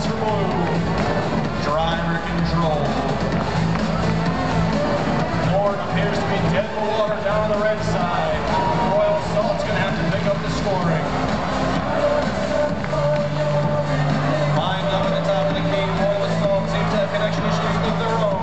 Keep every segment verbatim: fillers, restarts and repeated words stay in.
points for blue. Driver control. Ford appears to be dead in the water down on the red side. Royal Salt's going to have to pick up the scoring. Lined up at the top of the key, Royal Salt seems to have connection issues of their own.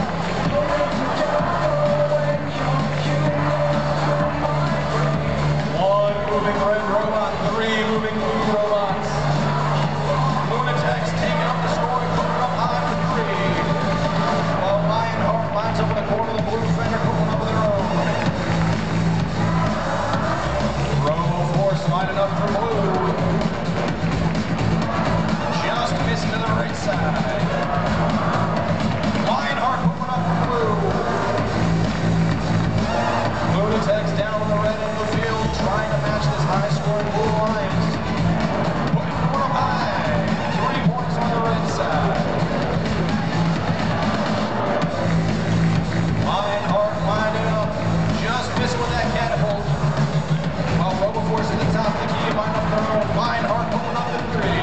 One moving red robot, three moving blue robots. Lunatics taking up the scoring, putting up high for three. While Lionheart lines up in the corner of the blue fender, putting up with their own. Robo Force lining up for blue. Just missing to the right side. Lionheart moving up for blue. Lunatics down on the red end of the field, trying to match this high-scoring Blue Lions. Putting one up high. Three points on the red side. Lionheart lining up, just missing with that catapult. While Roboforce at the top of the key, lining up their own. Lionheart pulling up to three.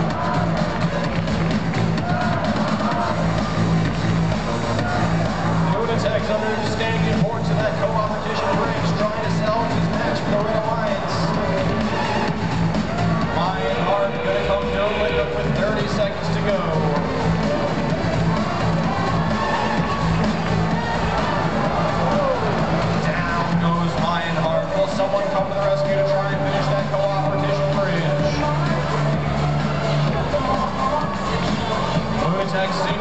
Lunatics understanding the importance of that co-opetition range, trying to salvage his match for the Red Alliance. Lionheart gonna come no later with thirty seconds to go. Down goes Lionheart. Will someone come to the rescue to try and finish that co-opetition bridge? Lunatics